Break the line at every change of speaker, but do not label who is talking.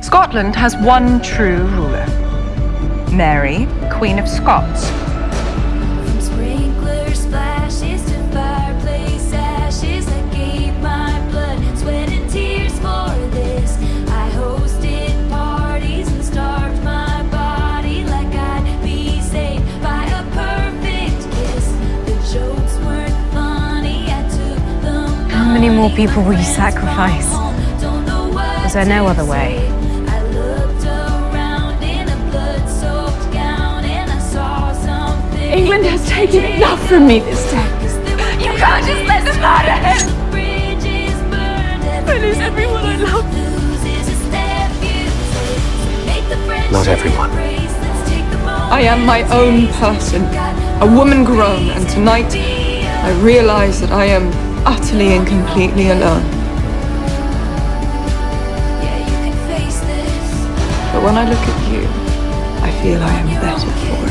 Scotland has one true ruler, Mary, Queen of Scots.
From sprinkler splashes to fireplace ashes, I gave my blood, sweat and tears for this. I hosted parties and starved my body like I'd be saved by a perfect kiss. The jokes weren't funny, I took them.
How many more people will you sacrifice? Is there no other way?
England has taken enough from me this day. You can't just let them murder him! I lose everyone I love.
Not everyone.
I am my own person, a woman grown, and tonight I realize that I am utterly and completely alone. But when I look at you, I feel I am better for it.